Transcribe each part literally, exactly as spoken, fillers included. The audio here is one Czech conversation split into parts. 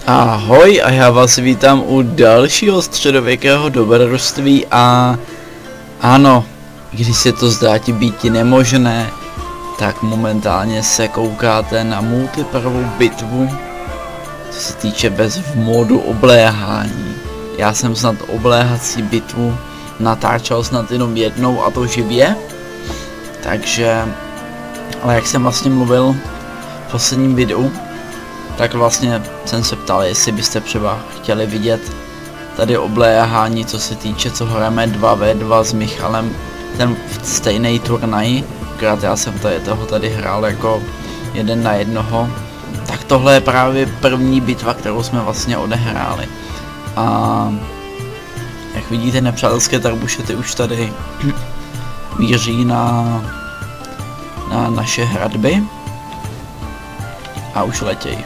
Ahoj a já vás vítám u dalšího středověkého dobrodružství a ano, když se to zdá ti být nemožné, tak momentálně se koukáte na multiplayerovou bitvu, co se týče bez v modu obléhání. Já jsem snad obléhací bitvu natáčel snad jenom jednou a to živě, takže, ale jak jsem vlastně mluvil v posledním videu, tak vlastně jsem se ptal, jestli byste třeba chtěli vidět tady obléhání, co se týče, co hrajeme dva ve dva s Michalem, ten stejný turnaj, akorát já jsem tady toho tady hrál jako jeden na jednoho, tak tohle je právě první bitva, kterou jsme vlastně odehráli. A jak vidíte, nepřátelské tarbušety už tady míří na, na naše hradby. A už letěj.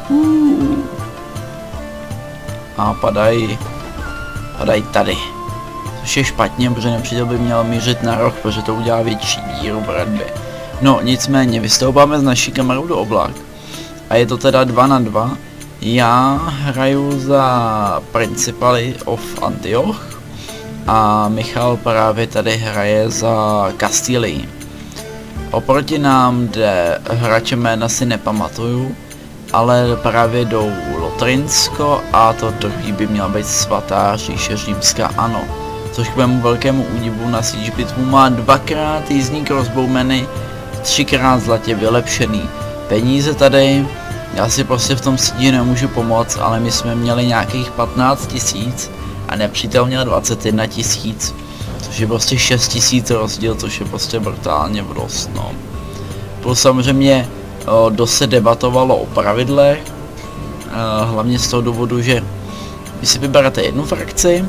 A padají, padají tady. Což je špatně, protože nepřítel by měl mířit na roh, protože to udělá větší díru v hradbě. No nicméně, vystoupáme s naší kamerou do oblak. A je to teda dva na dva. Já hraju za Principali of Antioch. A Michal právě tady hraje za Kastilii. Oproti nám jde hráče, jména si nepamatuju, ale právě jdou Lotrinsko a to druhý by měla být Svatá říše římská, ano. Což k mému velkému údivu na Siege bitvu má dvakrát jízdní crossbowmeny, třikrát zlatě vylepšený. Peníze tady, já si prostě v tom Siege nemůžu pomoct, ale my jsme měli nějakých patnáct tisíc a nepřítel měl dvacet jedna tisíc. Což je prostě šest tisíc rozdíl, což je prostě brutálně dost, no. Plus samozřejmě o, dost se debatovalo o pravidlech, e, hlavně z toho důvodu, že vy si vyberete jednu frakci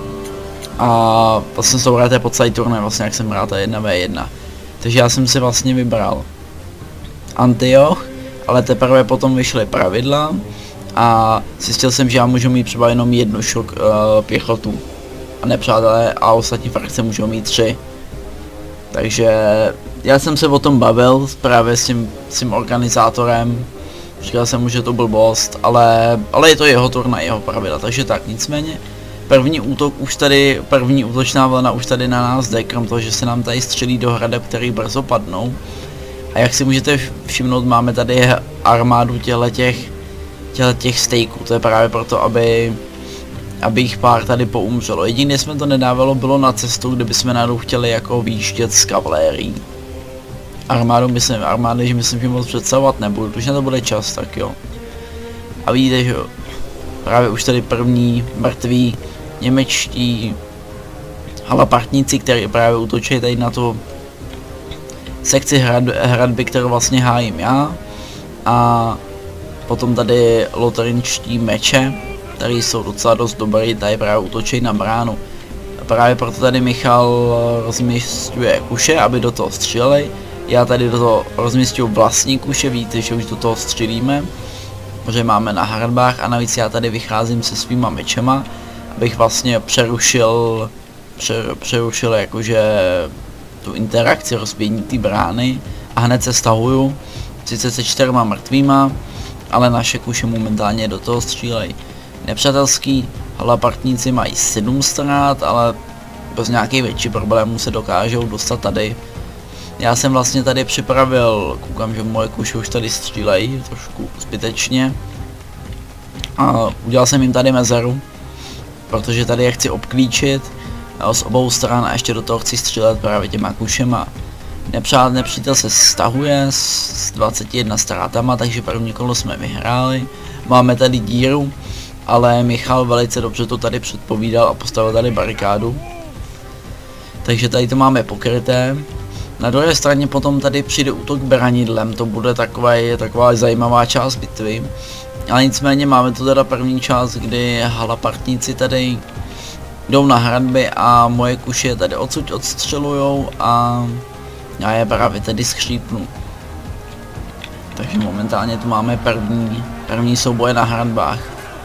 a vlastně se hrajete po celý turnaj, vlastně jak jsem hrál jedna ve jedna. Takže já jsem si vlastně vybral Antioch, ale teprve potom vyšly pravidla a zjistil jsem, že já můžu mít třeba jenom jednu šok e, pěchotu. A nepřátelé a ostatní frakce můžou mít tři. Takže já jsem se o tom bavil právě s tím, s tím organizátorem. Říkal jsem mu, že to blbost, ale, ale je to jeho turnaj, jeho pravidla, takže tak, nicméně. První útok už tady, první útočná vlna už tady na nás jde, krom toho, že se nám tady střelí do hradeb, který brzo padnou. A jak si můžete všimnout, máme tady armádu těchto těch stejků, to je právě proto, aby aby jich pár tady poumřelo. Jediné jsme to nedávalo bylo na cestu, kde bychom náhodou chtěli jako výjíždět z kavalérií. Armádu myslím, armády, že myslím, že moc představovat nebudu, protože na to bude čas, tak jo. A vidíte, že právě už tady první mrtví němečtí halapartníci, kteří právě útočí tady na tu sekci hrad, hradby, kterou vlastně hájím já. A potom tady lotrinčtí meče, který jsou docela dost dobrý, tady právě útočí na bránu. A právě proto tady Michal rozměstňuje kuše, aby do toho stříleli. Já tady do toho rozměstňuji vlastní kuše, víte, že už do toho střílíme, protože máme na hradbách a navíc já tady vycházím se svýma mečema, abych vlastně přerušil, pře, přerušil jakože tu interakci, rozbíjení té brány a hned se stahuju, sice se čtyřma mrtvýma, ale naše kuše momentálně do toho střílejí. Nepřátelský halapartníci mají sedm ztrát, ale bez nějakých větší problémů se dokážou dostat tady. Já jsem vlastně tady připravil, koukám, že moje kuše už tady střílejí trošku zbytečně. A udělal jsem jim tady mezeru, protože tady je chci obklíčit z obou stran a ještě do toho chci střílet právě těma kušema. Nepřát, nepřítel se stahuje s dvaceti jedna ztrátama, takže první kolo jsme vyhráli. Máme tady díru, ale Michal velice dobře to tady předpovídal a postavil tady barikádu. Takže tady to máme pokryté. Na druhé straně potom tady přijde útok branidlem, to bude taková, je taková zajímavá část bitvy. Ale nicméně máme tu teda první část, kdy halapartníci tady jdou na hradby a moje kuše tady odsud odstřelujou a já je právě tady skřípnu. Takže momentálně tu máme první, první souboje na hradbách.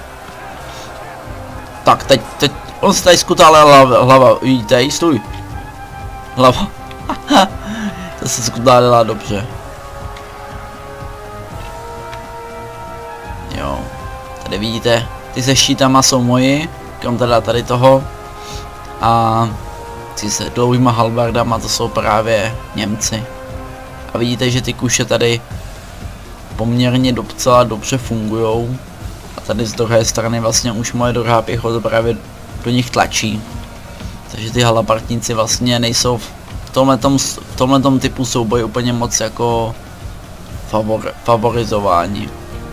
Tak teď, teď, on se tady skutále hlava, hlava, vidíte, stůj. Hlava. To se skutálila dobře. Jo, tady vidíte, ty se štítama jsou moji, krom teda tady toho. A ty se dlouhýma halbardama, to jsou právě Němci. A vidíte, že ty kuše tady poměrně docela dobře fungujou. A tady z druhé strany vlastně už moje druhá pěchota právě do nich tlačí. Takže ty halapartníci vlastně nejsou v tomhletom, v tomhletom typu souboji úplně moc jako favor, favorizováni.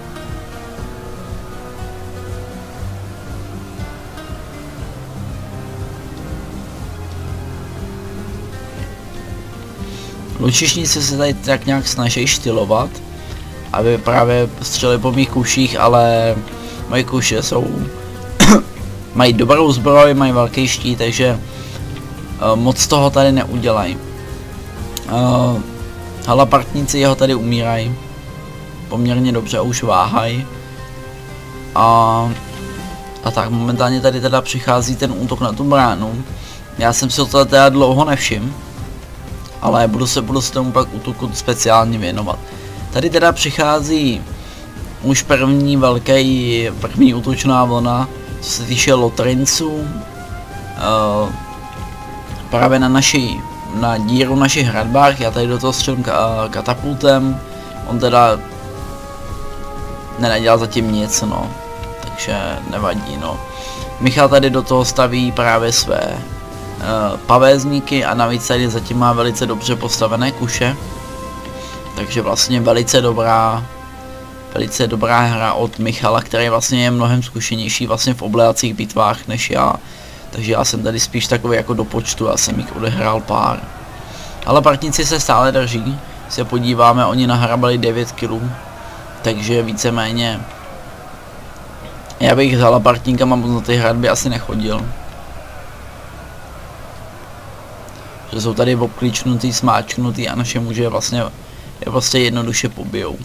Lučišníci se tady tak nějak snaží štylovat, aby právě střelili po mých kuších, ale moje kuše jsou mají dobrou zbroj, mají velký štít, takže uh, moc toho tady neudělají. Uh, halapartníci jeho tady umírají poměrně dobře, už váhají. A, a tak momentálně tady teda přichází ten útok na tu bránu. Já jsem si to teda dlouho nevšiml, ale budu se, budu se tomu pak útoku speciálně věnovat. Tady teda přichází už první velký, první útočná vlna, co se týče Lothrinců. Uh, právě na naší, na díru našich hradbách, já tady do toho střelím ka, katapultem, on teda nenadělal zatím nic, no, takže nevadí, no. Michal tady do toho staví právě své uh, pavézníky a navíc tady zatím má velice dobře postavené kuše, takže vlastně velice dobrá, velice dobrá hra od Michala, který vlastně je mnohem zkušenější vlastně v obléhacích bitvách než já, takže já jsem tady spíš takový jako do počtu, já jsem jich odehrál pár. Ale partníci se stále drží, se podíváme, oni nahrabali devět kilů, takže víceméně já bych s halapartníkama moc na ty hradby asi nechodil. Že jsou tady obklíčnutý, smáčknutý a naše muže vlastně je prostě jednoduše pobijou.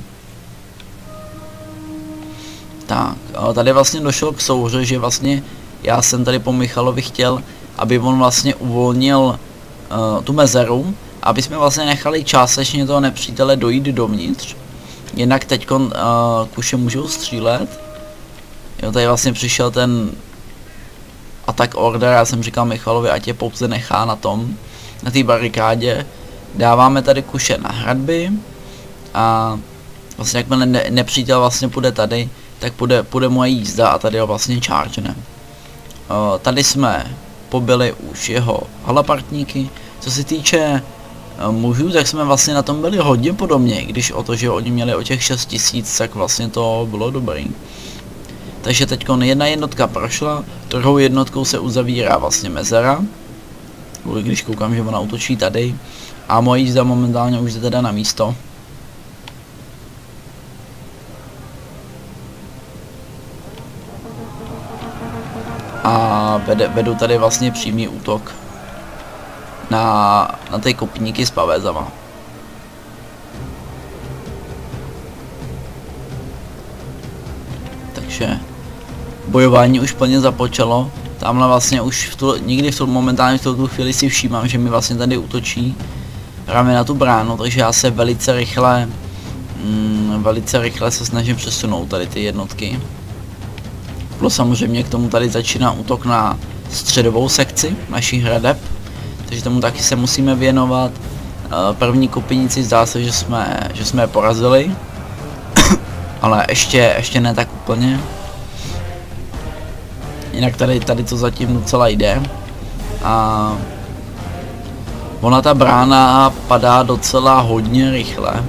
Tak, tady vlastně došlo k souhře, že vlastně já jsem tady po Michalovi chtěl, aby on vlastně uvolnil uh, tu mezeru, aby jsme vlastně nechali částečně toho nepřítele dojít dovnitř. Jinak teď uh, kuše můžou střílet. Jo, tady vlastně přišel ten attack order, já jsem říkal Michalovi, ať je pouze nechá na tom, na té barikádě. Dáváme tady kuše na hradby a vlastně jakmile ne nepřítel vlastně půjde tady, tak půjde, půjde moje jízda a tady ho vlastně chargene. Uh, tady jsme pobili už jeho halapartníky. Co se týče uh, mužů, tak jsme vlastně na tom byli hodně podobně, když o to, že oni měli o těch šest tisíc, tak vlastně to bylo dobrý. Takže teď jedna jednotka prošla, druhou jednotkou se uzavírá vlastně mezera. Když koukám, že ona útočí tady. A moje jízda momentálně už jde teda na místo. A vede, vedu tady vlastně přímý útok na, na ty kopníky s pavézama. Takže bojování už plně započalo. Tamhle vlastně už v tu, nikdy v tu momentálně v tu chvíli si všímám, že mi vlastně tady útočí právě na tu bránu, takže já se velice rychle mm, velice rychle se snažím přesunout tady ty jednotky. Plus samozřejmě k tomu tady začíná útok na středovou sekci našich hradeb, takže tomu taky se musíme věnovat. První kopinici zdá se, že jsme, že jsme je porazili, ale ještě, ještě ne tak úplně. Jinak tady, tady to zatím docela jde. A ona ta brána padá docela hodně rychle.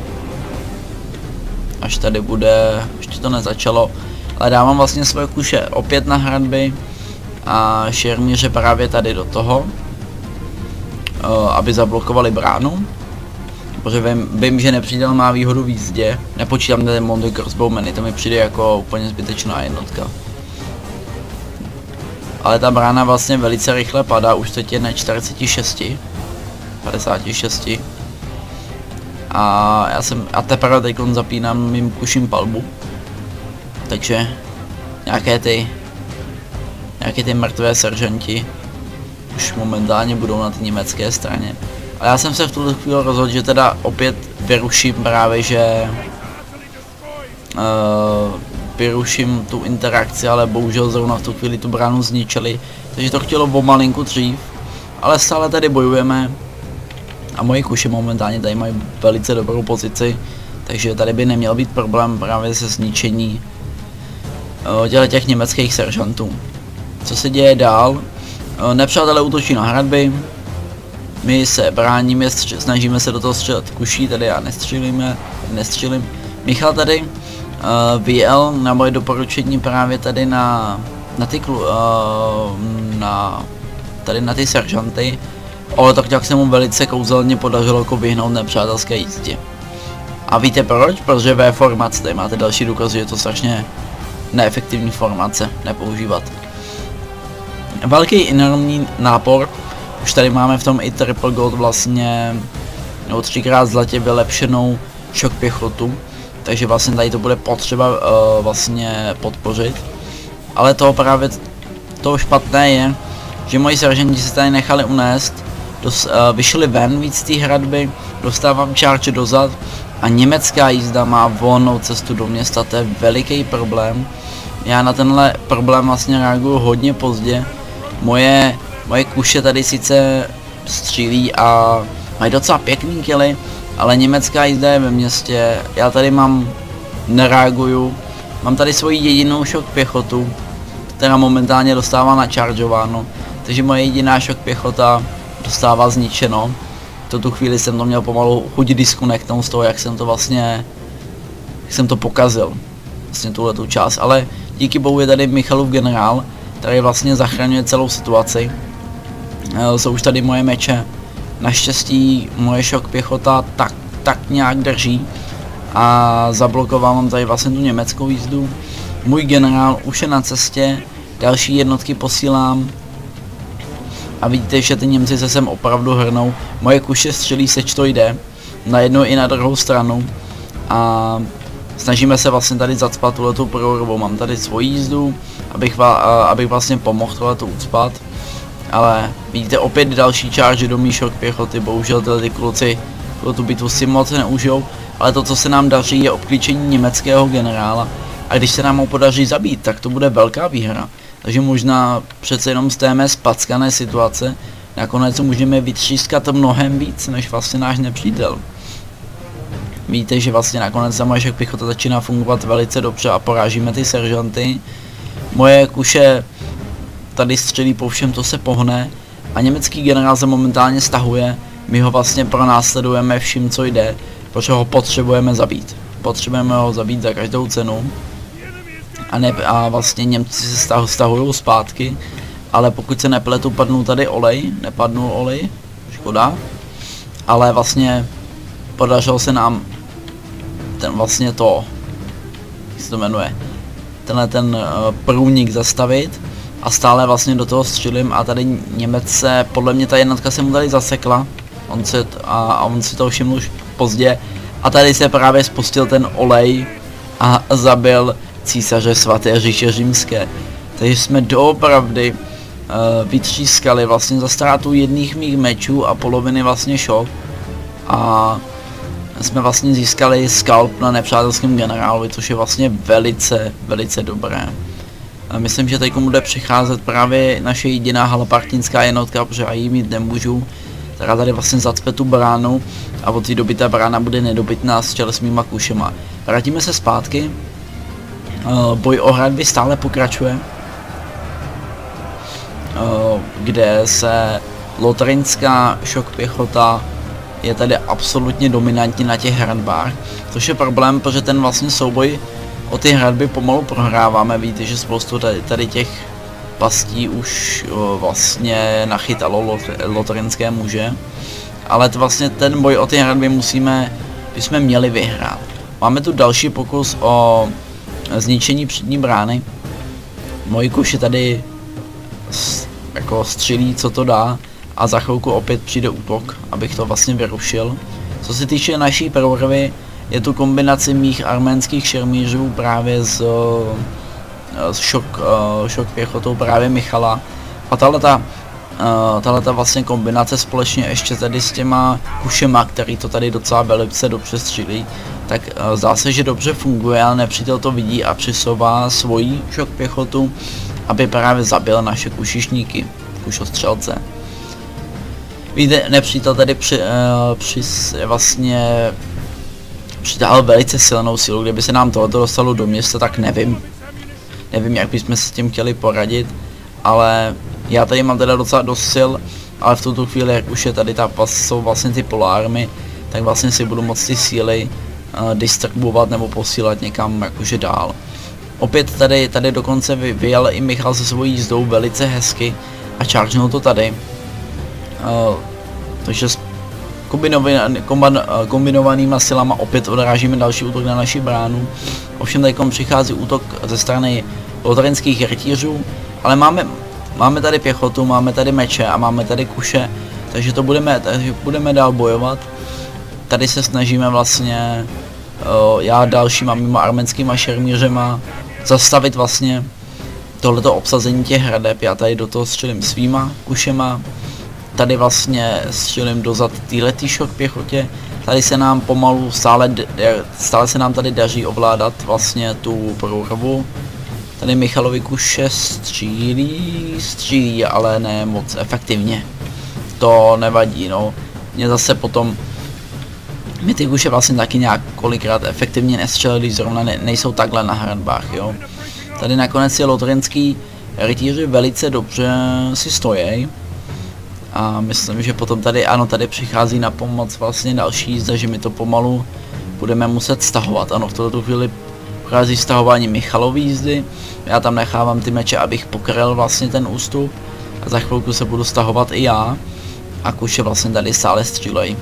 Až tady bude, ještě to nezačalo. Ale dávám vlastně svoje kuše opět na hradby a šermíře právě tady do toho, aby zablokovali bránu. Protože vím, vím, že nepřítel má výhodu v jízdě, nepočítám ten Monty Crossbowmany, to mi přijde jako úplně zbytečná jednotka. Ale ta brána vlastně velice rychle padá, už teď je na čtyřicet šest, padesát šest. A já jsem, a teprve teď zapínám mým kuším palbu. Takže nějaké ty, nějaké ty mrtvé seržanti už momentálně budou na té německé straně. Ale já jsem se v tuto chvíli rozhodl, že teda opět vyruším právě, že uh, vyruším tu interakci, ale bohužel zrovna v tu chvíli tu bránu zničili, takže to chtělo o malinku dřív, ale stále tady bojujeme a moje kuše momentálně tady mají velice dobrou pozici, takže tady by neměl být problém právě se zničení uh, těch německých seržantů. Co se děje dál? Uh, nepřátelé útočí na hradby, my se bráníme, snažíme se do toho střelit kuší, tady já nestřelíme, nestřelím. Michal tady uh, vyjel na moje doporučení právě tady na, na ty klu, uh, na, tady na ty seržanty, ale tak nějak se mu velice kouzelně podařilo jako vyhnout nepřátelské jízdě. A víte proč? Protože V formace, tady máte další důkaz, že je to strašně neefektivní formace, nepoužívat. Velký enormní nápor, už tady máme v tom i triple gold vlastně, nebo třikrát zlatě vylepšenou šok pěchotu, takže vlastně tady to bude potřeba uh, vlastně podpořit. Ale to právě to špatné je, že moji seržanti se tady nechali unést, dos, uh, vyšli ven víc z té hradby, dostávám charge dozad a německá jízda má volnou cestu do města, to je veliký problém. Já na tenhle problém vlastně reaguju hodně pozdě. Moje, moje kuše tady sice střílí a mají docela pěkný killy, ale německá jízda je ve městě, já tady mám, nereaguju, mám tady svoji jedinou šok pěchotu, která momentálně dostává načaržováno, takže moje jediná šok pěchota dostává zničeno. To tu chvíli jsem to měl pomalu chuť disconnectnout z toho, jak jsem to vlastně, jak jsem to pokazil, vlastně tuhletu část, ale díky bohu je tady Michalův generál, který vlastně zachraňuje celou situaci. E, jsou už tady moje meče, naštěstí moje šok pěchota tak, tak nějak drží a zablokoval mám tady vlastně tu německou jízdu. Můj generál už je na cestě, další jednotky posílám a vidíte, že ty Němci se sem opravdu hrnou. Moje kuše střelí seč to jde, na jednu i na druhou stranu a snažíme se vlastně tady zacpat tuhletu průrvu. Mám tady svoji jízdu, abych, abych vlastně pomohl tohletu ucpat. Ale vidíte opět další charge do mý šok pěchoty, bohužel tyhle ty kluci tu bitvu si moc neužijou, ale to, co se nám daří, je obklíčení německého generála a když se nám ho podaří zabít, tak to bude velká výhra. Takže možná přece jenom z té mé spackané situace nakonec můžeme vytřískat mnohem víc než vlastně náš nepřítel. Víte, že vlastně nakonec ta moje šok pěchota začíná fungovat velice dobře a porážíme ty seržanty. Moje kuše tady střelí po všem, to se pohne a německý generál se momentálně stahuje, my ho vlastně pronásledujeme vším, co jde, protože ho potřebujeme zabít. Potřebujeme ho zabít za každou cenu a, ne, a vlastně Němci se stah, stahují zpátky, ale pokud se nepletu, padnou tady olej, nepadnul olej, škoda, ale vlastně podařilo se nám ten vlastně to, jak se to jmenuje, tenhle ten uh, průnik zastavit a stále vlastně do toho střelím a tady Němec se, podle mě ta jednotka se mu tady zasekla, on se, a, a on si to všiml už pozdě a tady se právě spustil ten olej a zabil císaře svaté říše římské. Takže jsme doopravdy uh, vytřískali vlastně za ztrátu jedných mých mečů a poloviny vlastně šok a jsme vlastně získali skalp na nepřátelském generálovi, což je vlastně velice, velice dobré. A myslím, že teď bude přicházet právě naše jediná halapartinská jednotka, protože já ji mít nemůžu, která tady vlastně zacpe tu bránu a od té doby ta brána bude nedobytná s tělesnýma kušema. Vrátíme se zpátky, uh, boj o hradby stále pokračuje, uh, kde se lotrinská šok pěchota je tady absolutně dominantní na těch hradbách, což je problém, protože ten vlastně souboj o ty hradby pomalu prohráváme. Víte, že spoustu tady, tady těch pastí už o, vlastně nachytalo lot, lotrinské muže, ale to vlastně ten boj o ty hradby musíme, bychom měli vyhrát. Máme tu další pokus o zničení přední brány. Moji kuši tady jako střílí, co to dá, a za chvilku opět přijde útok, abych to vlastně vyrušil. Co se týče naší průrvy, je tu kombinace mých arménských šermířů právě s, s šok, šok pěchotou právě Michala. A tahleta uh, tahleta vlastně kombinace společně ještě tady s těma kušema, který to tady docela velice dobře střílí, tak uh, zdá se, že dobře funguje, ale nepřítel to vidí a přisouvá svoji šok pěchotu, aby právě zabil naše kušišníky, kušostřelce. Víte, nepřítel tady při, uh, při vlastně přitáhl velice silnou sílu. Kdyby se nám tohoto dostalo do města, tak nevím. Nevím, jak bychom se s tím chtěli poradit, ale já tady mám teda docela dost sil, ale v tuto chvíli, jak už je tady ta, jsou vlastně ty polármy, tak vlastně si budu moct ty síly uh, distribuovat nebo posílat někam jakože dál. Opět tady, tady dokonce vy, vyjel i Michal se svojí jízdou velice hezky a chargenul to tady. Uh, takže s kombinovaný, komban, kombinovanýma silama opět odrážíme další útok na naši bránu. Ovšem tady přichází útok ze strany lotarinských rytířů, ale máme, máme tady pěchotu, máme tady meče a máme tady kuše, takže to budeme, takže budeme dál bojovat. Tady se snažíme vlastně, uh, já dalšíma mimo arménskýma šermířema zastavit vlastně tohleto obsazení těch hradeb. Já tady do toho střelím svýma kušema, tady vlastně střelím dozad týhletý šok pěchotě. Tady se nám pomalu stále, stále se nám tady daří ovládat vlastně tu průrvu. Tady Michalovi kuše střílí, střílí, ale ne moc efektivně. To nevadí, no. Mě zase potom, my ty kuše vlastně taky nějak kolikrát efektivně nestřelili, když zrovna ne, nejsou takhle na hradbách, jo. Tady nakonec je lotarinský rytíři velice dobře si stojí. A myslím, že potom tady, ano, tady přichází na pomoc vlastně další jízda, že my to pomalu budeme muset stahovat. Ano, v tuto chvíli přichází stahování Michalovy jízdy. Já tam nechávám ty meče, abych pokryl vlastně ten ústup. A za chvilku se budu stahovat i já. A kuše vlastně tady stále střílejí.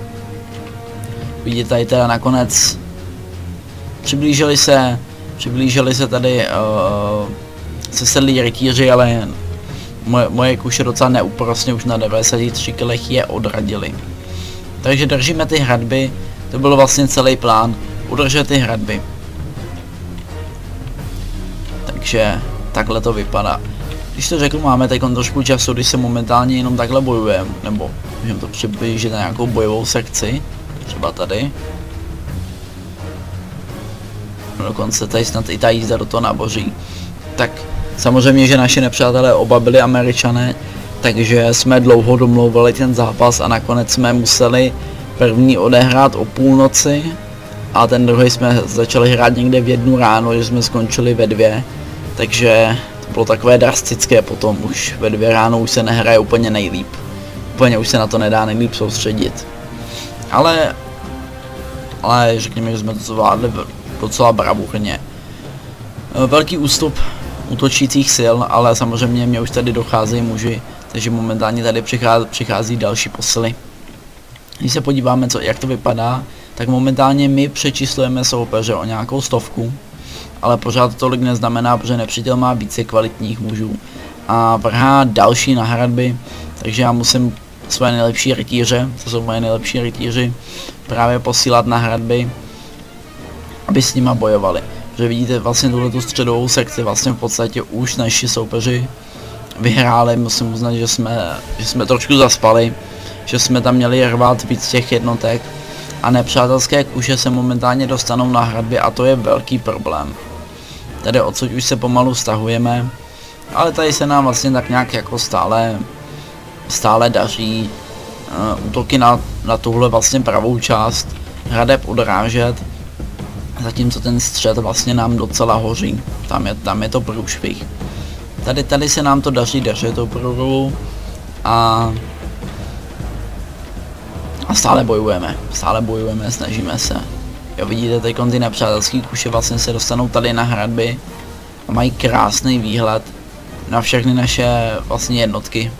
Vidíte tady teda nakonec přiblížili se, přiblížili se tady uh, sesedlí rytíři, ale Moje, moje kuše docela neúprosně už na devadesát tři kilech je odradili. Takže držíme ty hradby, to byl vlastně celý plán, udržet ty hradby. Takže takhle to vypadá. Když to řeknu, máme teď trošku času, když se momentálně jenom takhle bojujeme, nebo můžeme to přiblížit na nějakou bojovou sekci, třeba tady. No dokonce tady snad i ta jízda do toho naboří. Tak samozřejmě, že naši nepřátelé oba byli Američané, takže jsme dlouho domlouvali ten zápas a nakonec jsme museli první odehrát o půlnoci a ten druhý jsme začali hrát někde v jednu ráno, že jsme skončili ve dvě, takže to bylo takové drastické potom, už ve dvě ráno už se nehraje úplně nejlíp, úplně už se na to nedá nejlíp soustředit, ale, ale řekněme, že jsme to zvládli docela bravurně. Velký ústup útočících sil, ale samozřejmě mě už tady docházejí muži, takže momentálně tady přichází, přichází další posily. Když se podíváme, co, jak to vypadá, tak momentálně my přečíslujeme soupeře o nějakou stovku, ale pořád tolik neznamená, protože nepřítel má více kvalitních mužů a vrhá další na hradby, takže já musím své nejlepší rytíře, to jsou moje nejlepší rytíři, právě posílat na hradby, aby s nima bojovali. Že vidíte vlastně tuhletu středovou sekci, vlastně v podstatě už naši soupeři vyhráli, musím uznat, že jsme, že jsme trošku zaspali, že jsme tam měli rvát víc těch jednotek a nepřátelské kuše se momentálně dostanou na hradby a to je velký problém. Tady odsud už se pomalu stahujeme, ale tady se nám vlastně tak nějak jako stále, stále daří uh, útoky na, na tuhle vlastně pravou část hradeb odrážet. Zatímco ten střed vlastně nám docela hoří, tam je, tam je to průšvih. Tady, tady se nám to daří držet tou průrvu a, a stále bojujeme, stále bojujeme, snažíme se. Jo, vidíte, teď ty nepřátelský kuše vlastně se dostanou tady na hradby a mají krásný výhled na všechny naše vlastně jednotky.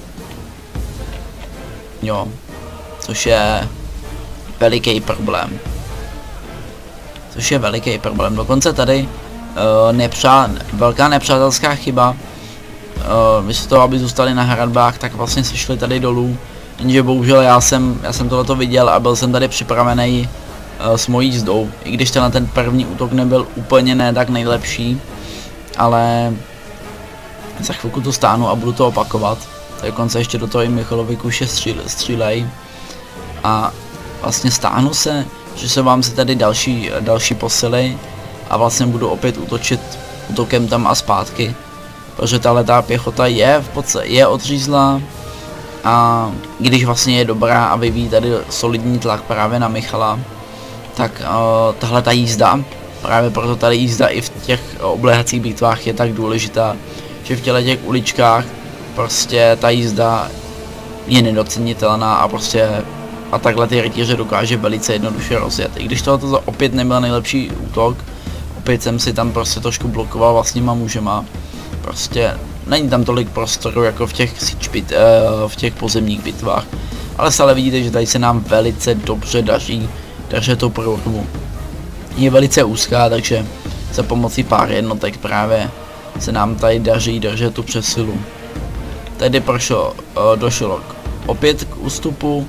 Jo, což je veliký problém. Což je veliký problém. Dokonce tady uh, nepřá, velká nepřátelská chyba. Uh, místo toho, aby zůstali na hradbách, tak vlastně se šli tady dolů. Jenže bohužel já jsem, já jsem tohleto viděl a byl jsem tady připravený uh, s mojí jízdou. I když ten, ten první útok nebyl úplně ne tak nejlepší. Ale za chvilku to stáhnu a budu to opakovat. dokonce ještě do toho i Michalovi kuše střílej. A vlastně stáhnu se, že se vám se tady další, další posily a vlastně budu opět útočit útokem tam a zpátky. Protože tahle ta pěchota je v podstatě je odřízlá a když vlastně je dobrá a vyvíjí tady solidní tlak právě na Michala, tak uh, tahle ta jízda, právě proto tady jízda i v těch obléhacích bitvách je tak důležitá, že v těle těch uličkách prostě ta jízda je nedocenitelná a prostě a takhle ty rytíře dokáže velice jednoduše rozjet. I když tohle opět nebyl nejlepší útok, opět jsem si tam prostě trošku blokoval vlastníma mužema. Prostě není tam tolik prostoru jako v těch, bit, v těch pozemních bitvách. Ale stále vidíte, že tady se nám velice dobře daří držet tu průrvu. Je velice úzká, takže za pomocí pár jednotek právě se nám tady daří držet tu přesilu. Tady prošlo, došlo k, opět k ústupu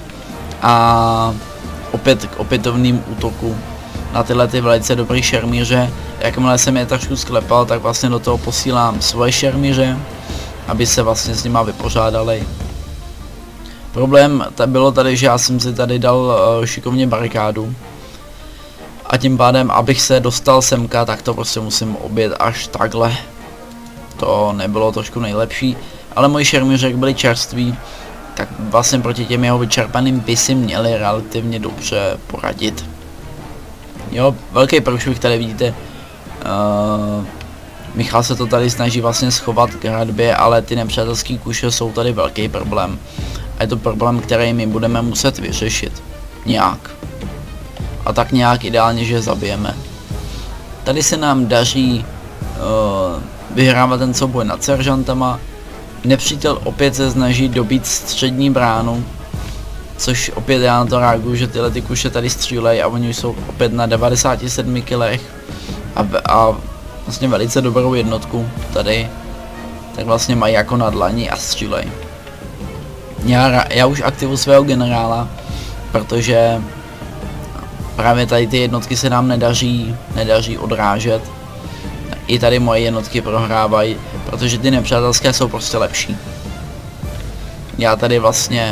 a opět k opětovným útoku na tyhle ty velice dobrý šermíře. Jakmile jsem je trošku sklepal, tak vlastně do toho posílám svoje šermíře, aby se vlastně s nima vypořádali. Problém bylo tady, že já jsem si tady dal uh, šikovně barikádu a tím pádem, abych se dostal semka, tak to prostě musím objet až takhle. To nebylo trošku nejlepší, ale moji šermíře, jak byli čerství, tak vlastně proti těm jeho vyčerpaným by si měli relativně dobře poradit. Jo, velký průšvih tady vidíte. Uh, Michal se to tady snaží vlastně schovat k hradbě, ale ty nepřátelské kuše jsou tady velký problém. A je to problém, který my budeme muset vyřešit. Nějak. A tak nějak ideálně, že zabijeme. Tady se nám daří uh, vyhrávat ten souboj nad seržantama. Nepřítel opět se snaží dobít střední bránu, což opět já na to reaguju, že tyhle ty kuše tady střílejí a oni jsou opět na devadesáti sedmi kilech a, a vlastně velice dobrou jednotku tady, tak vlastně mají jako na dlani a střílej. Já, já už aktivuji svého generála, protože právě tady ty jednotky se nám nedaří, nedaří odrážet. I tady moje jednotky prohrávají, protože ty nepřátelské jsou prostě lepší. Já tady vlastně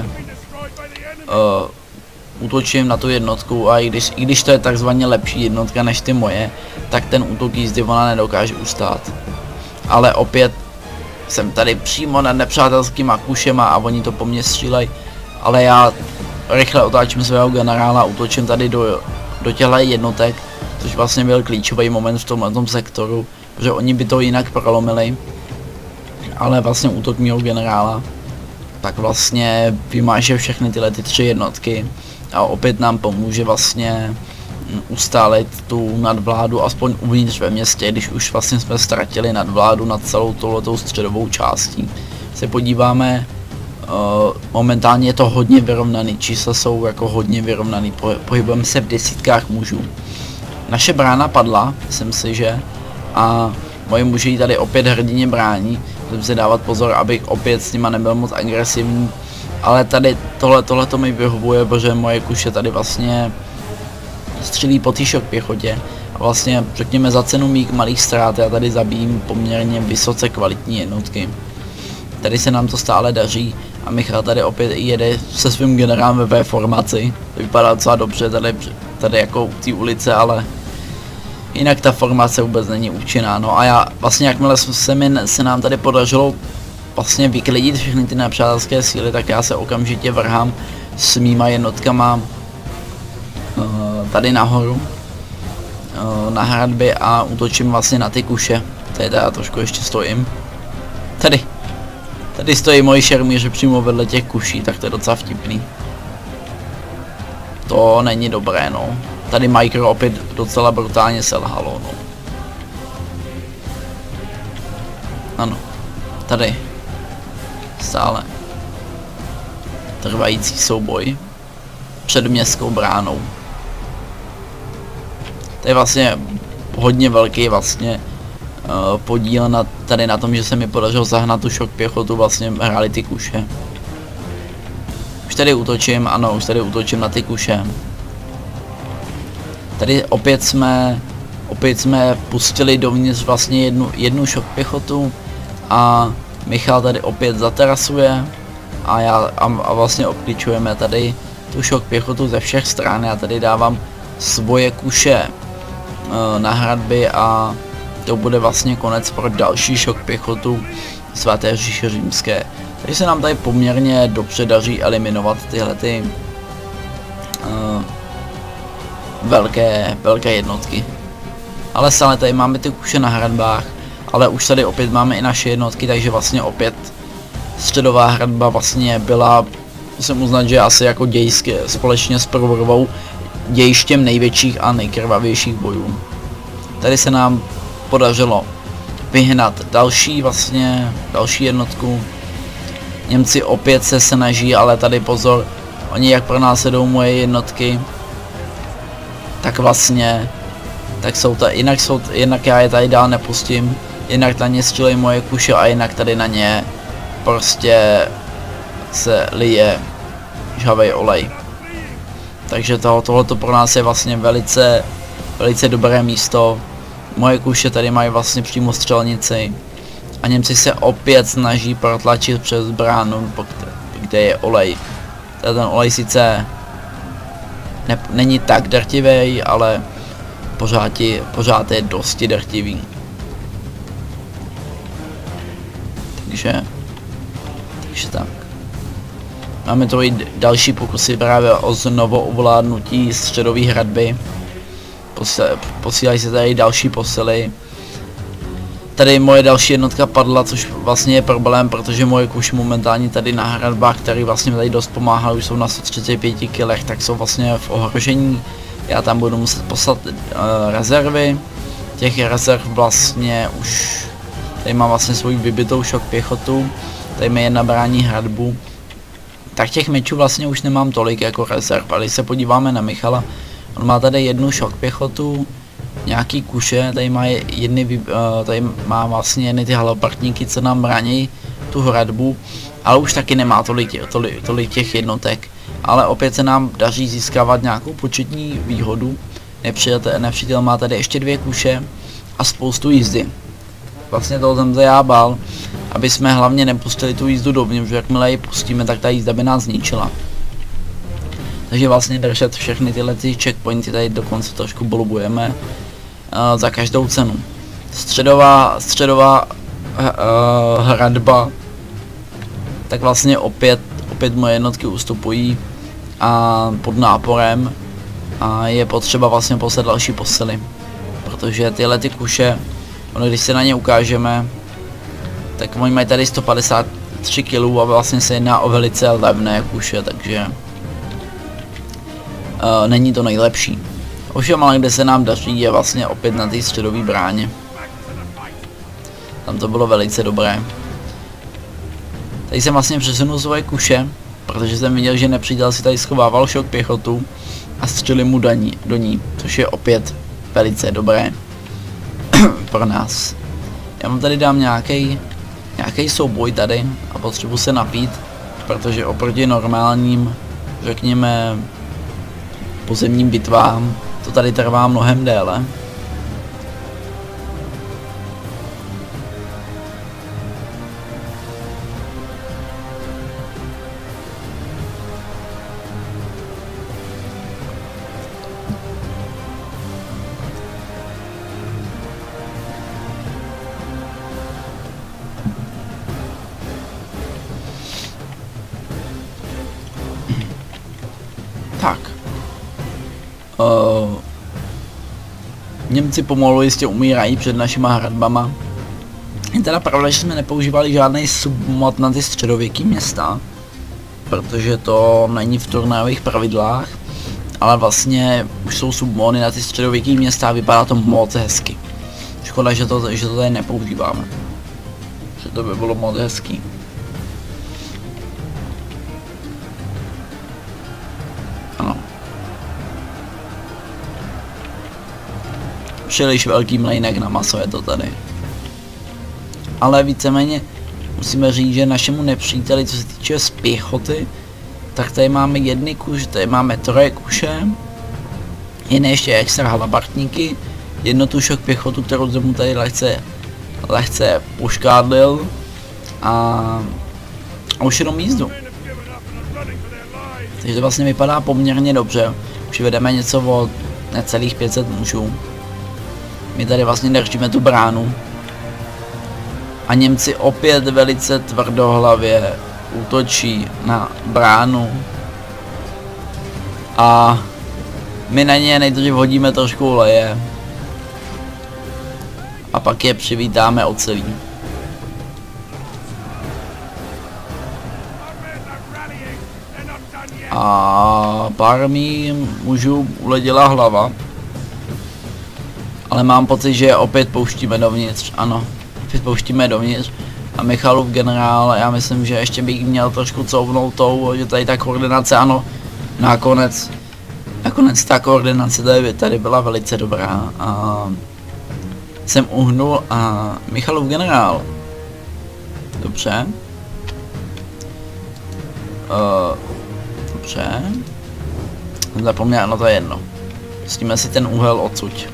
uh, útočím na tu jednotku a i když, i když to je takzvaně lepší jednotka než ty moje, tak ten útok jízdy ona nedokáže ustát. Ale opět jsem tady přímo nad nepřátelskýma kušema a oni to po mně střílejí, ale já rychle otáčím svého generála a útočím tady do, do těla jednotek, což vlastně byl klíčový moment v tomhle tom sektoru, protože oni by to jinak prolomili, ale vlastně útok mého generála tak vlastně vymáže všechny tyhle ty tři jednotky a opět nám pomůže vlastně ustálit tu nadvládu aspoň uvnitř ve městě, když už vlastně jsme ztratili nadvládu nad celou touhletou středovou částí. Se podíváme, uh, momentálně je to hodně vyrovnaný, čísla jsou jako hodně vyrovnaný, pohybujeme se v desítkách mužů. Naše brána padla, myslím si, že, a moji muži ji tady opět hrdině brání, musím si dávat pozor, abych opět s nima nebyl moc agresivní, ale tady tohle, tohle to mi vyhovuje, protože moje kuše tady vlastně střílí po té šok pěchotě a vlastně řekněme za cenu mých malých ztrát já tady zabijím poměrně vysoce kvalitní jednotky. Tady se nám to stále daří a Michal tady opět jede se svým generálem ve V formaci, to vypadá docela dobře tady, tady jako u té ulice, ale jinak ta formace vůbec není účinná. No a já vlastně jakmile se, mi, se nám tady podařilo vlastně vyklidit všechny ty nepřátelské síly, tak já se okamžitě vrhám s mýma jednotkama tady nahoru na hradbě a útočím vlastně na ty kuše. Tady já trošku ještě stojím. Tady. Tady stojí moji šermíři přímo vedle těch kuší, tak to je docela vtipný. To není dobré, no. Tady Micro opět docela brutálně selhalo, no. Ano. Tady. Stále. Trvající souboj. Před městskou bránou. To je vlastně hodně velký vlastně uh, podíl na, tady na tom, že se mi podařilo zahnat tu šok pěchotu, vlastně hráli ty kuše. Už tady útočím, ano, už tady útočím na ty kuše. Tady opět jsme, opět jsme pustili dovnitř vlastně jednu, jednu šok pěchotu a Michal tady opět zaterasuje a, já, a, a vlastně obklíčujeme tady tu šok pěchotu ze všech stran. Já tady dávám svoje kuše e, na hradby a to bude vlastně konec pro další šok pěchotu svaté říše římské. Takže se nám tady poměrně dobře daří eliminovat tyhle ty uh, velké, velké jednotky. Ale stále tady máme ty kuše na hradbách, ale už tady opět máme i naše jednotky, takže vlastně opět středová hradba vlastně byla, musím uznat, že asi jako dějské, společně s prvorovou dějištěm největších a nejkrvavějších bojů. Tady se nám podařilo vyhnat další vlastně, další jednotku. Němci opět se snaží, ale tady pozor, oni jak pronásledují moje jednotky, tak vlastně, tak jsou tady, jinak, jsou, jinak já je tady dál nepustím, jinak na ně střílejí moje kuše a jinak tady na ně prostě se lije žhavej olej. Takže to, tohleto pro nás je vlastně velice, velice dobré místo. Moje kuše tady mají vlastně přímo střelnici a Němci se opět snaží protlačit přes bránu, kde je olej. Tady ten olej sice ne, není tak drtivý, ale pořád je, pořád je dosti drtivý. Takže, takže tak. Máme tu i další pokusy právě o znovu ovládnutí středové hradby. Posílají se tady další posily. Tady moje další jednotka padla, což vlastně je problém, protože moje kuše momentálně tady na hradbách, které vlastně tady dost pomáhají, už jsou na sto třicet pět kilech, tak jsou vlastně v ohrožení. Já tam budu muset poslat uh, rezervy. Těch rezerv vlastně už, tady mám vlastně svou vybitou šok pěchotu, tady mi jedna brání hradbu. Tak těch mečů vlastně už nemám tolik jako rezerv, ale když se podíváme na Michala, on má tady jednu šok pěchotu, nějaký kuše, tady má jedny, uh, tady má vlastně jedny ty halopartníky, co nám brání tu hradbu, ale už taky nemá tolik, tolik, tolik těch jednotek. Ale opět se nám daří získávat nějakou početní výhodu. Nepřítel, nepřítel má tady ještě dvě kuše a spoustu jízdy. Vlastně toho jsem se já bál, aby jsme hlavně nepustili tu jízdu dovnitř, protože jakmile ji pustíme, tak ta jízda by nás zničila. Takže vlastně držet všechny tyhle ty checkpointy tady dokonce trošku bolubujeme uh, za každou cenu. Středová, středová uh, hradba, tak vlastně opět, opět moje jednotky ustupují a pod náporem a je potřeba vlastně poslat další posily. Protože tyhle ty kuše, ono, když se na ně ukážeme, tak oni mají tady sto padesát tři kilů a vlastně se jedná o velice levné kuše, takže Uh, není to nejlepší. Ovšem, ale kde se nám daří, je vlastně opět na té středové bráně. Tam to bylo velice dobré. Tady jsem vlastně přesunul svoje kuše, protože jsem viděl, že nepřítel si tady schovával šok pěchotu a střelil mu do ní, do ní, což je opět velice dobré pro nás. Já vám tady dám nějaký nějaký souboj tady a potřebuji se napít, protože oproti normálním, řekněme, pozemním bitvám, to tady trvá mnohem déle. Tak. Uh, Němci pomalu jistě umírají před našima hradbama. Je teda pravda, že jsme nepoužívali žádný submod na ty středověký města, protože to není v turnajových pravidlách, ale vlastně už jsou submody na ty středověký města a vypadá to moc hezky. Škoda, že to, že to tady nepoužíváme. Že to by bylo moc hezký. Příliš velký mlejnek na maso je to tady. Ale víceméně musíme říct, že našemu nepříteli, co se týče z pěchoty, tak tady máme jedny kuše, tady máme troje kuše, jiné ještě extra halabartníky, jednu tu šok pěchotu, kterou jsem mu tady lehce, lehce poškádlil a, a už jenom jízdu. Takže to vlastně vypadá poměrně dobře. Už vedeme něco o necelých pět set mužů. My tady vlastně držíme tu bránu. A Němci opět velice tvrdohlavě útočí na bránu. A my na ně nejdřív hodíme trošku oleje. A pak je přivítáme ocelí. A pár mým mužů uletěla hlava. Ale mám pocit, že je opět pouštíme dovnitř, ano. Opět pouštíme dovnitř. A Michalův generál, já myslím, že ještě bych měl trošku couvnout tou, že tady ta koordinace, ano. Nakonec, nakonec ta koordinace tady, tady byla velice dobrá. A jsem uhnul a Michalův generál. Dobře. Uh, dobře. Zapomněl, no to je jedno. Pustíme si ten úhel odsud.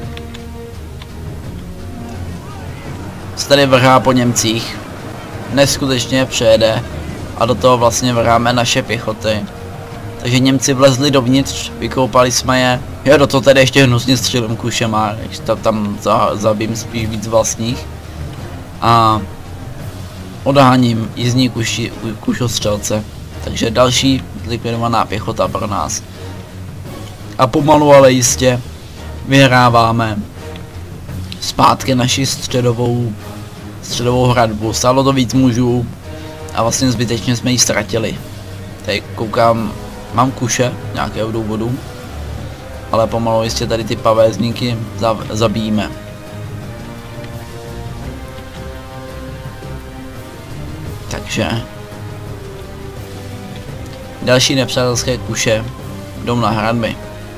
Se tady vrhá po Němcích. Neskutečně přejede. A do toho vlastně vrháme naše pěchoty. Takže Němci vlezli dovnitř, vykoupali jsme je. Já do toho tady ještě hnusně střelím kušema, takže tam, tam za, zabím spíš víc vlastních. A odháním jízdní kuši, kušostřelce. Takže další zlikvidovaná pěchota pro nás. A pomalu, ale jistě vyhráváme zpátky naši středovou, středovou hradbu. Stálo to víc mužů a vlastně zbytečně jsme ji ztratili. Tady koukám, mám kuše nějakého důvodu, ale pomalu jistě tady ty pavézníky zabijíme. Takže další nepřátelské kuše jdou na hradby.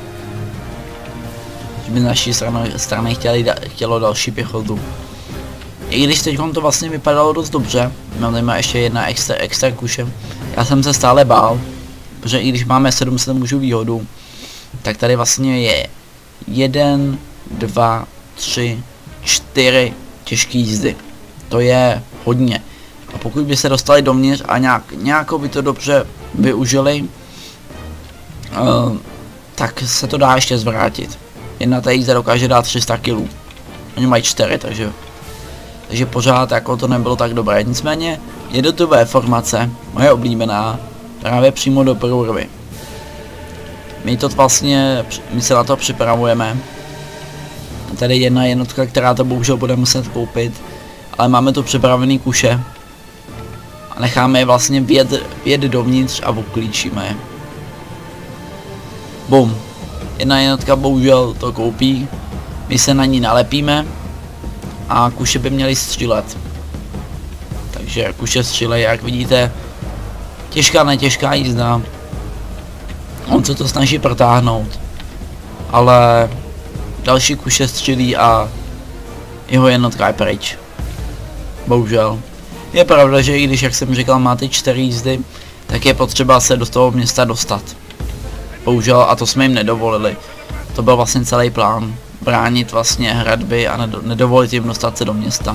By z naší strany, strany chtěli, chtělo další pěchotu. I když teď to vlastně vypadalo dost dobře, mám tady má ještě jedna extra, extra kuše. Já jsem se stále bál, protože i když máme sedm set mužů výhodu, tak tady vlastně je jeden, dva, tři, čtyři těžké jízdy. To je hodně. A pokud by se dostali dovnitř a nějak, nějakou by to dobře využili, uh, tak se to dá ještě zvrátit. Jedna ta jízda dokáže dát tři sta kilů. Oni mají čtyři, takže, takže pořád jako to nebylo tak dobré. Nicméně jednotlivé formace, moje oblíbená, právě přímo do průrvy. My to vlastně, my se na to připravujeme. Tady jedna jednotka, která to bohužel bude muset koupit, ale máme tu připravený kuše. A necháme je vlastně vjet, vjet dovnitř a obklíčíme je. Bum. Jedna jednotka bohužel to koupí, my se na ní nalepíme a kuše by měly střílet. Takže kuše střílejí, jak vidíte, těžká netěžká jízda. On se to snaží protáhnout, ale další kuše střílí a jeho jednotka je pryč. Bohužel. Je pravda, že i když, jak jsem říkal, máte čtyři jízdy, tak je potřeba se do toho města dostat. Bohužel, a to jsme jim nedovolili. To byl vlastně celý plán. Bránit vlastně hradby a nedovolit jim dostat se do města.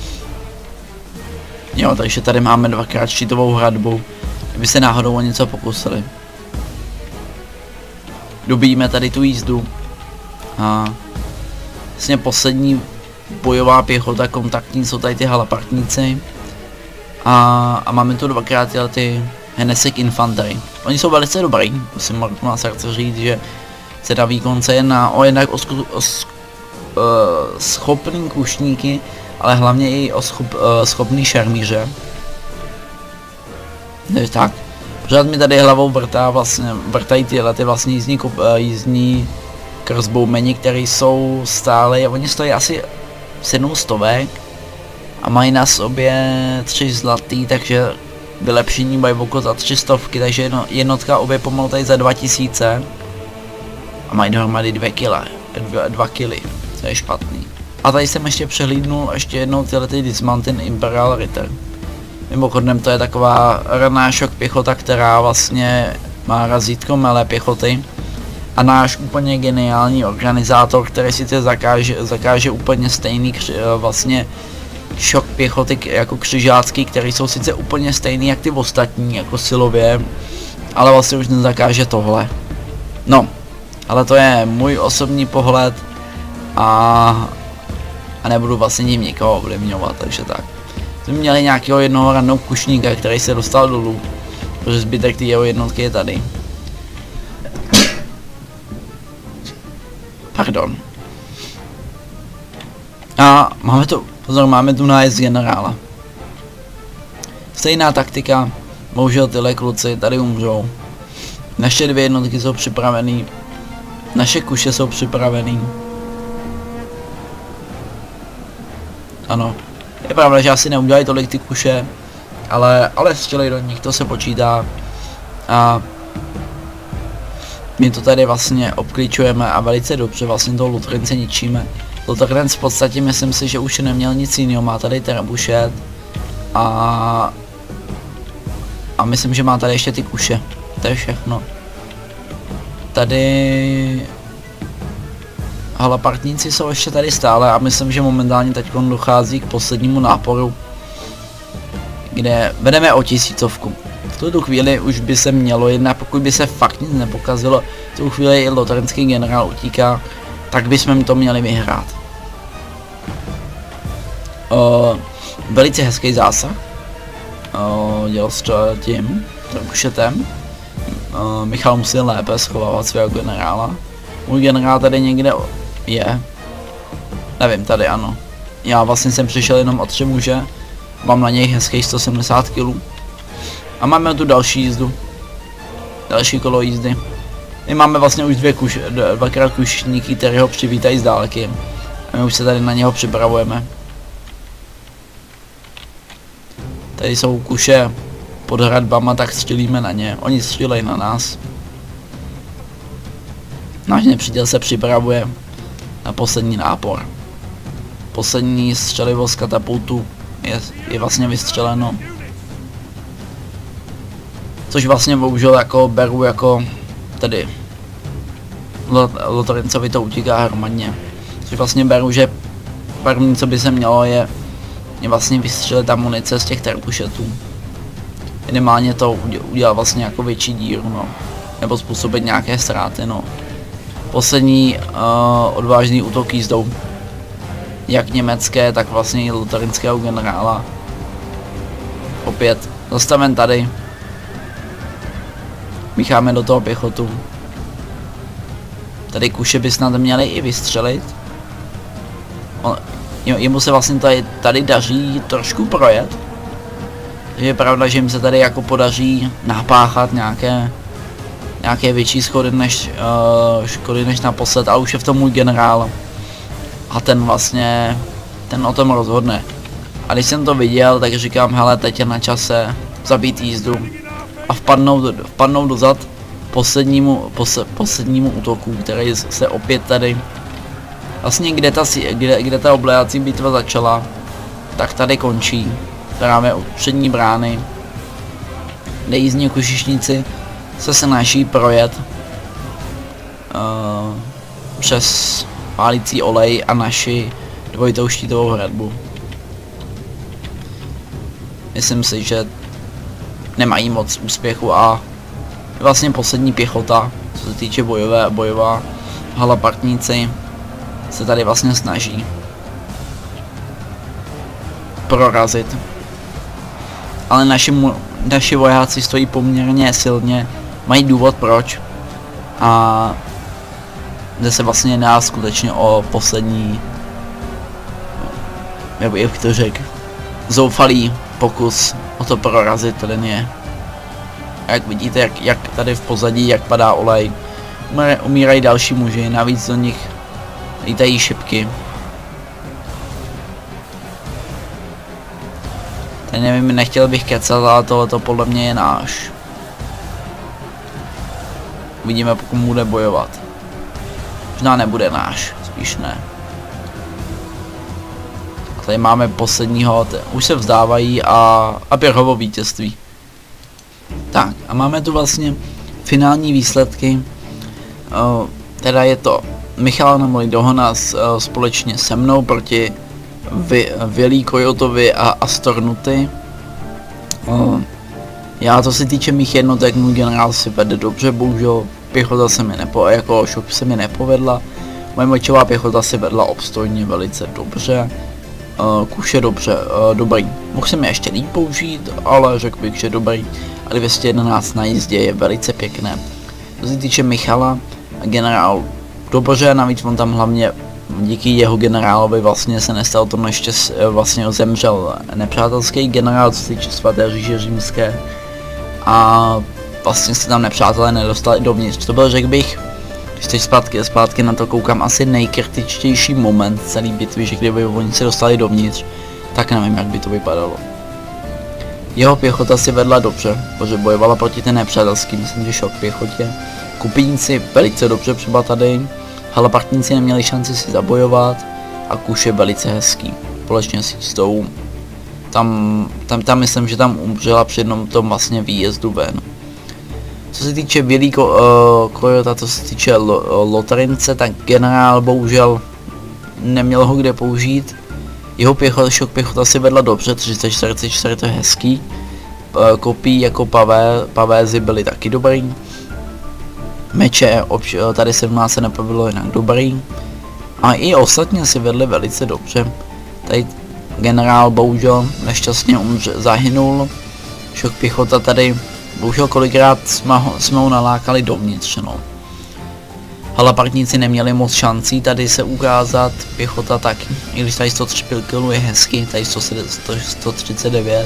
Jo, takže tady máme dvakrát štítovou hradbu, kdyby se náhodou o něco pokusili. Dobijíme tady tu jízdu. A vlastně poslední bojová pěchota kontaktní jsou tady ty halapartníci. A, a máme tu dvakrát ty Hennessyk Infantry. Oni jsou velice dobrý, musím na srdce říct, že se dá výkon se jedná o jednak o, sku, o sk, uh, schopný kušníky, ale hlavně i o schop, uh, schopný šermíře. Takže tak, pořád mi tady hlavou vrtá vlastně, vrtají tyhle ty vlastně jízdní, uh, jízdní crossbowmeni, které jsou stále, oni stojí asi sedm stovek a mají na sobě tři zlatý, takže vylepšení mají okolo za tři stovky, takže jedno, jednotka obě pomalu tady za dva tisíce. A mají dohromady dvě kila, dva, dva kily, co je špatný. A tady jsem ještě přehlídnul ještě jednou tyhle ty Dismounted Imperial Ritter. Mimochodem to je taková raná šok pěchota, která vlastně má razítko melé pěchoty. A náš úplně geniální organizátor, který si to zakáže, zakáže úplně stejný vlastně šok pěchoty jako křižácký, které jsou sice úplně stejný jak ty ostatní, jako silově, ale vlastně už nezakáže tohle. No, ale to je můj osobní pohled a, a nebudu vlastně ním nikoho ovlivňovat, takže tak. Jsme měli nějakého jednoho random kušníka, který se dostal dolů, protože zbytek té jeho jednotky je tady. Pardon. A máme tu, pozor, máme tu nájezd generála. Stejná taktika, bohužel tyhle kluci tady umřou. Naše dvě jednotky jsou připravený, naše kuše jsou připravený. Ano, je pravda, že asi neudělají tolik ty kuše, ale, ale střelej do nich, to se počítá. A my to tady vlastně obklíčujeme a velice dobře vlastně toho Lothrance ničíme. Lothrance v podstatě myslím si, že už neměl nic jiného, má tady trebušet a a myslím, že má tady ještě ty kuše, to je všechno. Tady halapartníci jsou ještě tady stále a myslím, že momentálně teď dochází k poslednímu náporu, kde vedeme o tisícovku. V tuto chvíli už by se mělo jednat, pokud by se fakt nic nepokazilo, v tu chvíli i Lothranský generál utíká, tak bychom to měli vyhrát. Uh, velice hezký zásah. Uh, dělal s tím trebušetem. Uh, Michal musel lépe schovávat svého generála. Můj generál tady někde je. Nevím, tady ano. Já vlastně jsem přišel jenom o tři muže. Mám na něj hezkých sto sedmdesát kilů. A máme tu další jízdu. Další kolo jízdy. My máme vlastně už dvě kuš, dvakrát kušníky, které ho přivítají z dálky. A my už se tady na něho připravujeme. Tady jsou kuše pod hradbama, tak střílíme na ně. Oni střílejí na nás. Náš nepřítel se připravuje na poslední nápor. Poslední střelivo z katapultu je, je vlastně vystřeleno. Což vlastně bohužel jako beru jako tedy Lothrancovi to utíká hromadně. Což vlastně beru, že první co by se mělo je, je vlastně vystřelit ta munice z těch trebušetů. Minimálně to udělat vlastně jako větší díru, no. Nebo způsobit nějaké ztráty, no. Poslední uh, odvážný útok jízdou. Jak německé, tak vlastně i lothrinského generála. Opět zastaven tady. Mícháme do toho pěchotu. Tady kuše by snad měli i vystřelit. On, jemu se vlastně tady, tady daří trošku projet. Je pravda, že jim se tady jako podaří napáchat nějaké nějaké větší schody než, uh, škody než naposled, ale už je v tom můj generál. A ten vlastně, ten o tom rozhodne. A když jsem to viděl, tak říkám, hele, teď je na čase zabít jízdu a vpadnout, vpadnout dozad poslednímu, pos, poslednímu útoku, který se opět tady, vlastně kde ta, kde, kde ta obléhací bitva začala, tak tady končí. Právě od přední brány, kde jízdní kušišníci se snaží projet uh, přes pálící olej a naši dvojitou štítovou hradbu. Myslím si, že nemají moc úspěchu a vlastně poslední pěchota, co se týče bojové, bojová halapartníci, se tady vlastně snaží prorazit. Ale naši, naši vojáci stojí poměrně silně, mají důvod proč a zde se vlastně jedná skutečně o poslední, jak bych to řekl, zoufalý pokus o to prorazit linie. A jak vidíte, jak, jak tady v pozadí, jak padá olej, umírají další muži, navíc do nich lítají šipky. Tady nevím, nechtěl bych kecat, ale tohleto podle mě je náš. Uvidíme, pokud bude bojovat. Možná nebude náš, spíš ne. A tady máme posledního, už se vzdávají a, a běhovo vítězství. Tak, a máme tu vlastně finální výsledky. Uh, teda je to Michal Namolí Dohona s, uh, společně se mnou proti Vilí Kojotovi a Astornuty. Uh, Já, co se týče mých jednotek, můj generál si vede dobře, bohužel pěchota se mi nepo, jako šok se mi nepovedla. Moje močová pěchota si vedla obstojně velice dobře. Uh, kuš je dobře, uh, dobrý. Mohl jsem je ještě líp použít, ale řekl bych, že dobrý. A dvě stě jedenáct na jízdě je velice pěkné. Co se týče Michala, generál dobře, navíc on tam hlavně díky jeho generálovi vlastně se nestalo to neštěstí, vlastně zemřel nepřátelský generál, co se týče svaté říše římské. A vlastně se tam nepřátelé nedostali dovnitř. To byl, řekl bych, když teď zpátky, zpátky na to koukám, asi nejkritičtější moment celý bitvy, že kdyby oni se dostali dovnitř, tak nevím, jak by to vypadalo. Jeho pěchota si vedla dobře, protože bojovala proti ten nepřátelský, myslím, že šok pěchotě. Kupínci velice dobře třeba tady, halapartníci neměli šanci si zabojovat a kuš je velice hezký, společně s jízdou. Tam, tam, tam myslím, že tam umřela při jednom tom vlastně výjezdu ven. Co se týče Bílý uh, Kojota, co se týče lo, Lotarince, tak generál bohužel neměl ho kde použít. Jeho pěchota, šok pěchota si vedla dobře, třicet čtyřicet čtyři to je hezký. Uh, kopí jako pavé, pavézy byly taky dobrý. Meče, obč, tady sedmnáct se nepovedlo jinak dobrý. A i ostatně si vedli velice dobře. Tady generál bohužel nešťastně umře, zahynul. Šok pěchota tady, bohužel kolikrát jsme ho, jsme ho nalákali dovnitř, no. Halapartníci neměli moc šancí tady se ukázat, pěchota taky, i když tady sto tři kilů je hezky, tady sto třicet devět.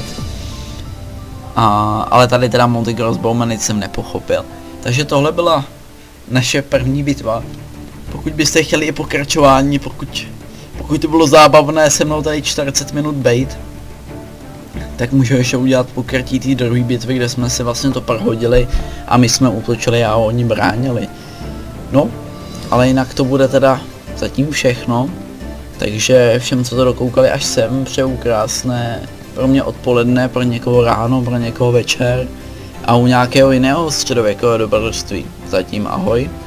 A, ale tady teda Monty Crossbowman nic jsem nepochopil. Takže tohle byla naše první bitva. Pokud byste chtěli i pokračování, pokud, pokud to bylo zábavné se mnou tady čtyřicet minut bejt, tak můžu ještě udělat pokrytí té druhé bitvy, kde jsme si vlastně to prohodili a my jsme útočili a oni bránili. No, ale jinak to bude teda zatím všechno. Takže všem, co to dokoukali až sem, přeju krásné pro mě odpoledne, pro někoho ráno, pro někoho večer a u nějakého jiného středověkého dobrodružství. Zatím ahoj.